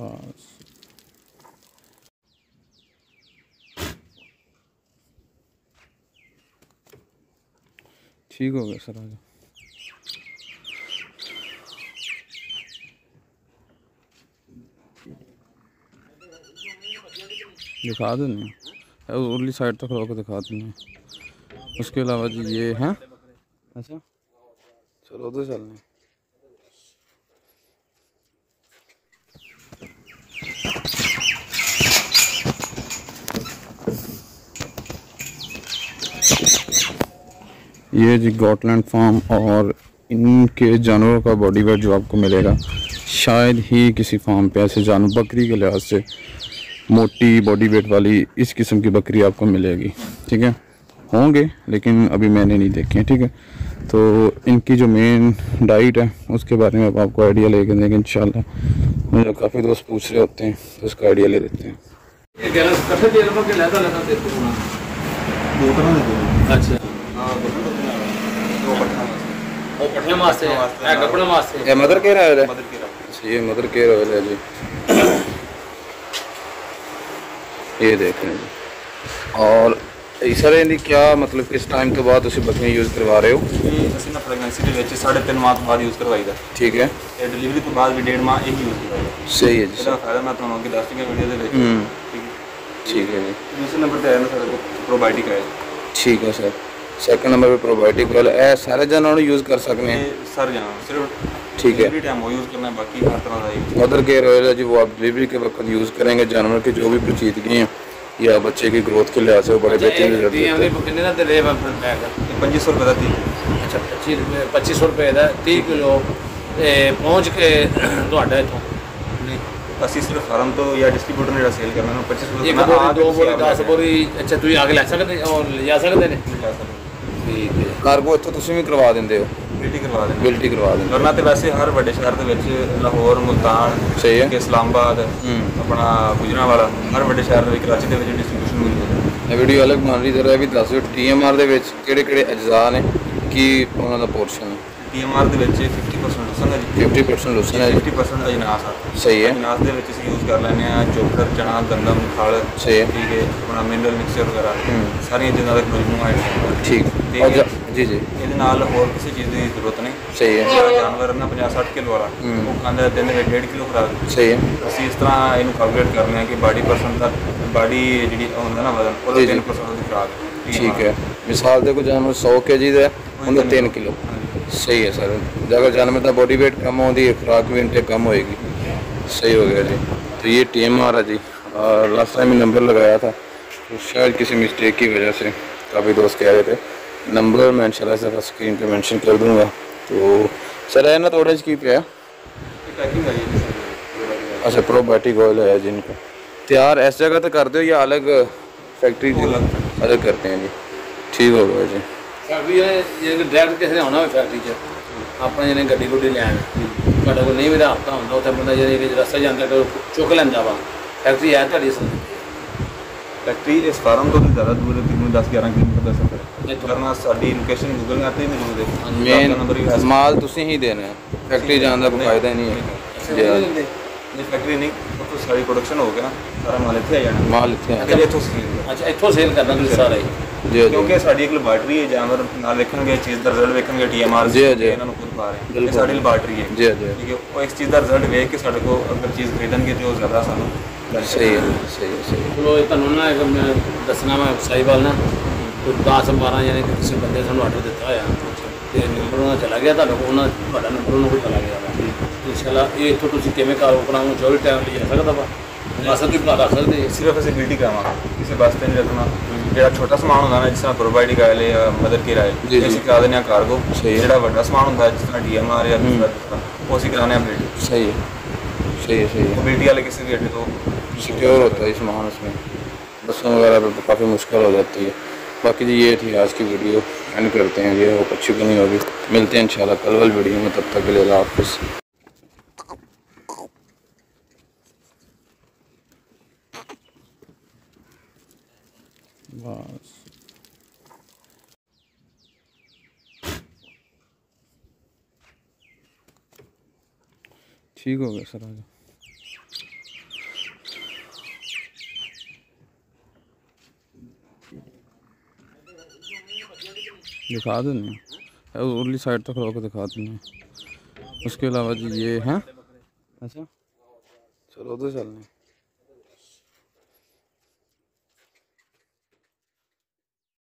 बस ठीक हो गया सर। आज दिखा दें, उरली साइड तक खड़ा होकर दिखा दें। उसके अलावा जी ये हैं। अच्छा चलो उधर चलने। ये जी गॉटलैंड फार्म, और इनके जानवरों का बॉडी वेट जो आपको मिलेगा शायद ही किसी फार्म पे ऐसे जानवर, बकरी के लिहाज से मोटी बॉडी वेट वाली इस किस्म की बकरी आपको मिलेगी। ठीक है, होंगे लेकिन अभी मैंने नहीं देखे हैं। ठीक है, तो इनकी जो मेन डाइट है उसके बारे में अब आपको आइडिया लेके देंगे इंशाल्लाह। मुझे काफ़ी दोस्त पूछ रहे होते हैं तो उसका आइडिया ले लेते हैं। अच्छा, मदर केयर ऑयल है। अच्छा, ये मदर केयर ऑयल है जी। ये देख रहे हैं जी। और सर इनकी क्या मतलब किस टाइम तो बाद उसी बकरियां यूज़ करवा रहे हो? ये ਅਸੀਂ ਨਾ ਪ੍ਰੈਗਨੈਂਸੀ ਦੇ ਵਿੱਚ 3.5 ਮਾਹ ਤੋਂ ਬਾਅਦ ਯੂਜ਼ ਕਰਵਾਈਦਾ। ठीक है, ਤੇ ਡਿਲੀਵਰੀ ਤੋਂ ਬਾਅਦ ਵੀ 1.5 ਮਾਹ ਇਹ ਯੂਜ਼ ਕਰਵਾਈਦਾ। सही है जी। ਇਹਦਾ ਫਾਇਦਾ ਮੈਂ ਤੁਹਾਨੂੰ ਅੱਗੇ ਦੱਸ ਦਿੰਗਾ ਵੀਡੀਓ ਦੇ ਵਿੱਚ। ठीक है जी। दूसरे नंबर पे आया ना सर प्रोबायोटिक है। ठीक है सर। सेकंड नंबर पे प्रोबायोटिक ऑयल है, सारे जानवर यूज़ कर सकते हैं? सर यहाँ सिर्फ ठीक है, डिलीवरी टाइम वो यूज़ करना है, बाकी हर तरह का यूज़। मदर केयर ऑयल है जी, वो आप डिलीवरी के वक्त यूज़ करेंगे। जानवर की जो भी पेचीदगी हैं या बच्चे की ग्रोथ के लिहाज से वो बड़े बेहतरीन रिजल्ट देते हैं। 2500 रुपये का 30। अच्छा 2500 रुपये का 30 किलो पहुँच के ਤੁਹਾਡਾ ਇੱਥੋਂ ਅਸੀਂ ਸਿਰਫ ਫਾਰਮ ਤੋਂ ਜਾਂ ਡਿਸਟ੍ਰੀਬਿਊਟਰ ਨੇ ਜਿਹੜਾ ਸੇਲ ਕਰਨਾ ਉਹਨੂੰ 2500 ਇੱਕ ਬੋਰੀ 2 ਬੋਰੀ 10 ਬੋਰੀ। ਅੱਛਾ ਤੁਸੀਂ ਆ ਕੇ ਲੈ ਸਕਦੇ ਔਰ ਲਿਜਾ ਸਕਦੇ ਨੇ? ਠੀਕ ਹੈ। ਕਾਰਗੋ ਇੱਥੋਂ ਤੁਸੀਂ ਵੀ ਕਰਵਾ ਦਿੰਦੇ ਹੋ? ਬਿਲਟੀ ਕਰਵਾ ਦੇਣਾ। ਬਿਲਟੀ ਕਰਵਾ ਦਿੰਦੇ ਕਰਨਾ ਤੇ ਵੈਸੇ ਹਰ ਵੱਡੇ ਸ਼ਹਿਰ ਦੇ ਵਿੱਚ ਲਾਹੌਰ, ਮੁਲਤਾਨ, ਸਹੀ ਹੈ, ਇਸਲਾਮਾਬਾਦ, ਆਪਣਾ ਗੁਜਰਾਂਵਾਲਾ, ਹਰ ਵੱਡੇ ਸ਼ਹਿਰ ਦੇ ਵਿੱਚ, ਕਰਾਚੀ ਦੇ ਵਿੱਚ ਡਿਸਟ੍ਰੀਬਿਊਸ਼ਨ ਮਿਲ ਜਾਂਦਾ। ਇਹ ਵੀਡੀਓ ਅਲੱਗ ਬਣ ਰਹੀ, ਜ਼ਰਾ ਵੀ ਦੱਸ ਦਿਓ TMR ਦੇ ਵਿੱਚ ਕਿਹੜੇ ਕਿਹੜੇ ਅਜਜ਼ਾ ਨੇ, ਕੀ ਉਹਨਾਂ ਦਾ ਪੋਰਸ਼ਨ ਹੈ? TMR ਦੇ ਵਿੱਚ 50% ਲਸਣ ਹੈ ਜੀ। 50% ਲਸਣ ਹੈ ਜੀ। 50% ਅਜਨਾਸ ਆ। ਸਹੀ ਹੈ। ਅਜਨਾਸ ਦੇ ਵਿੱਚ ਅਸੀਂ ਯੂਜ਼ ਕਰ ਲੈਂਦੇ ਆ ਚੋਕਰ, ਚਣਾ, ਗੰਦਮ, ਖਲ। ਸਹੀ ਹੈ। ਠੀਕ ਹੈ, ਆਪਣਾ ਮਿਨਰਲ ਮਿਕਸਚਰ ਵਗੈਰਾ ਸਾਰੀਆਂ ਚੀਜ਼ਾਂ ਦਾ ਮਜਮੂਆ ਹੈ। ਠੀਕ। जी जी। ਇਹਦੇ ਨਾਲ ਹੋਰ ਕਿਸੇ ਚੀਜ਼ ਦੀ ਜ਼ਰੂਰਤ ਨਹੀਂ। ਸਹੀ ਹੈ। ਜਿਹੜਾ ਜਾਨਵਰ ਨਾ 50-60 ਕਿਲੋ ਵਾਲਾ ਉਹ ਖਾਂਦਾ ਦਿਨ ਦੇ ਵਿੱਚ 1.5 ਕਿਲੋ ਖੁਰਾਕ। ਸਹੀ ਹੈ। ਅਸੀਂ ਇਸ ਤਰ੍ਹਾਂ ਇਹਨੂੰ ਕੈਲਕੂਲੇਟ ਕਰਨੇ ਆ ਕਿ ਬਾਡੀ ਪਰਸਨ ਦਾ ਬਾਡੀ ਜਿਹੜੀ ਹੁੰਦਾ ਨਾ ਵਜ਼ਨ ਉਹਦਾ 3% ਦੀ ਖੁਰਾਕ। ठीक है, मिसाल देखो जानवर 100 kg का उनका 3 किलो। सही है सर। अगर जानवर का बॉडी वेट कम होती है, खुराक भी इनटेक कम होएगी। सही हो गया जी। तो ये TMR है जी। लास्ट टाइम नंबर लगाया था तो शायद किसी मिस्टेक की वजह से काफ़ी दोस्त कह रहे थे। नंबर मैं इंशाल्लाह से स्क्रीन पे मेंशन कर दूंगा। तो सर है ना थोड़ा की पे है? अच्छा, प्रोबायोटिक ऑयल है जिनका तैयार इस जगह तो कर दो या अलग फैक्ट्री अलग करते हैं जी? ठीक हो गया जी। ਫੈਕਟਰੀ ਜੇ ਡਾਇਰੈਕਟ ਕਿਸੇ ਨੇ ਆਉਣਾ ਹੋਵੇ ਫੈਕਟਰੀ 'ਚ ਆਪਾਂ ਜਿਹਨੇ ਗੱਡੀ ਗੁੱਡੀ ਲੈਣ ਤੁਹਾਡੇ ਕੋਲ ਨਹੀਂ ਵੀ ਦਾ ਹਫ਼ਤਾ ਹੁੰਦਾ ਉੱਥੇ ਬੰਦਾ ਜਿਹੜੇ ਰਸਤੇ ਜਾਂਦਾ ਚੁੱਕ ਲੈਂਦਾ ਵਾ। ਫੈਕਟਰੀ ਹੈ ਤੁਹਾਡੀ ਅਸਲ ਫੈਕਟਰੀ ਇਸ ਫਾਰਮ ਤੋਂ ਜ਼ਿਆਦਾ ਦੂਰ ਹੈ, ਤਕਰੀਬਨ 10-11 ਕਿਲੋਮੀਟਰ ਦਾ ਸਫ਼ਰ ਹੈ। ਕਰਨਾ ਸਾਡੀ ਲੋਕੇਸ਼ਨ ਗੂਗਲ ਮੈਪ ਤੇ ਮੌਜੂਦ ਹੈ। ਮੇਨ ਮਾਲ ਤੁਸੀਂ ਹੀ ਦੇਣਾ ਹੈ, ਫੈਕਟਰੀ ਜਾਣ ਦਾ ਕੋਈ ਫਾਇਦਾ ਨਹੀਂ ਹੈ। ਜੇ ਫੈਕਟਰੀ ਨਹੀਂ ਉੱਥੋਂ ਸਾਰੀ ਪ੍ਰੋਡਕਸ਼ਨ ਹੋ ਕੇ ਨਾ ਸਾਰਾ ਮਾਲ ਇੱਥੇ ਆ ਜਾਣਾ। ਮਾਲ ਇੱਥੇ ਆ ਜਾਣਾ। ਇੱਥੋਂ ਸੇਲ। ਅੱਛਾ ਇੱਥੋਂ ਸੇਲ ਕਰਨਾ ਤੁਸੀਂ ਸਾਰਾ ਹੀ? ਜੀ। ਕਿਉਂਕਿ ਸਾਡੀ ਇੱਕ ਲੈਬਾਰਟਰੀ ਹੈ, ਜਾਨਵਰ ਨਾਲ ਵੇਖਣਗੇ, ਚੀਜ਼ ਦਾ ਰਿਜ਼ਲਟ ਵੇਖਣਗੇ, TMR ਇਹਨਾਂ ਨੂੰ ਖੁਦ ਪਾ ਰਹੇ ਇਹ ਸਾਡੀ ਲੈਬਾਰਟਰੀ ਹੈ। ਜੀ ਜੀ। ਠੀਕ ਹੈ, ਉਹ ਇੱਕ ਚੀਜ਼ ਦਾ ਰਿਜ਼ਲਟ ਵੇਖ ਕੇ ਸਾਡੇ ਕੋਲ ਅਗਰ ਚੀਜ਼ ਖਰੀਦਣਗੇ ਤੇ ਉਹ ਜ਼ਿਆਦਾ ਸਾਨੂੰ। ਸਹੀ ਹੈ, ਸਹੀ ਹੈ, ਸਹੀ ਹੈ। ਚਲੋ ਤੁਹਾਨੂੰ ਨਾ ਇੱਕ ਮੈਂ ਦੱਸਣਾ ਵਾ ਸਾਈਵਾਲ ਨਾ 10-12 ਜਾਨੇ ਕਿਸੇ ਬੰਦੇ ਸਾਨੂੰ ਆਰਡਰ ਦਿੱਤਾ ਹੋਇਆ ਤੇ ਨੰਬਰ ਉਹਨਾਂ ਚਲਾ ਗਿਆ ਤੁਹਾਡੇ ਕੋਲ, ਉਹਨਾਂ ਤੁਹਾਡਾ ਨੰਬਰ ਉਹਨਾਂ ਕੋਲ ਚਲਾ ਗਿਆ ਵਾ। ਇੰਸ਼ਾਅੱਲਾ ਇਹ ਇੱਥੋਂ ਤੁਸੀਂ ਕਿਵੇਂ ਕਾਰੋਬਾਰ ਨੂੰ 24 ਟਾਈਮ ਲਈ ਜਾ ਸਕਦਾ ਵਾ? ਅਸਲ ਤੁਸੀਂ ਬਣਾ ਸਕਦੇ ਸਿਰਫ ਅਸੀਂ ਬਿਲਟੀ ਕਰਾਵਾਂਗੇ, ਕਿਸੇ ਵਾਸਤੇ ਨਹੀਂ ਰੱਖਣਾ। ਜਿਹੜਾ ਛੋਟਾ ਸਮਾਨ ਹੁੰਦਾ ਨਾ ਜਿਸ ਤਰ੍ਹਾਂ ਪ੍ਰੋਬਾਇਡ ਆਇਲ ਜਾਂ ਮਦਰ ਕੇਅਰ ਆਇਲ ਅਸੀਂ ਕਰਾ ਦਿੰਦੇ ਹਾਂ ਕਾਰਗੋ। ਜਿਹੜਾ ਵੱਡਾ ਸਮਾਨ ਹੁੰਦਾ ਜਿਸ ਤਰ੍ਹਾਂ DMR ਜਾਂ ਉਹ ਅਸੀਂ ਕਰਾਉਂਦੇ ਹਾਂ ਬਿਲਟੀ। सही है, सही है, सही है। बिल्टी वाले किसी भी अड्डे तो सिक्योर होता है सामान, उसमें बसों वगैरह पर काफ़ी मुश्किल हो जाती है। बाकी जी ये थी आज की वीडियो, एंड करते हैं। ये होप अच्छी बनी होगी। मिलते हैं इंशाल्लाह कल वाली वीडियो में, तब तक के लिए अल्लाह हाफ़िज़। बस ठीक हो गया सर। आज दिखा देने उरली साइड तक रोक दिखा देने। उसके अलावा जी ये हैं अच्छा चलो उधर चलने।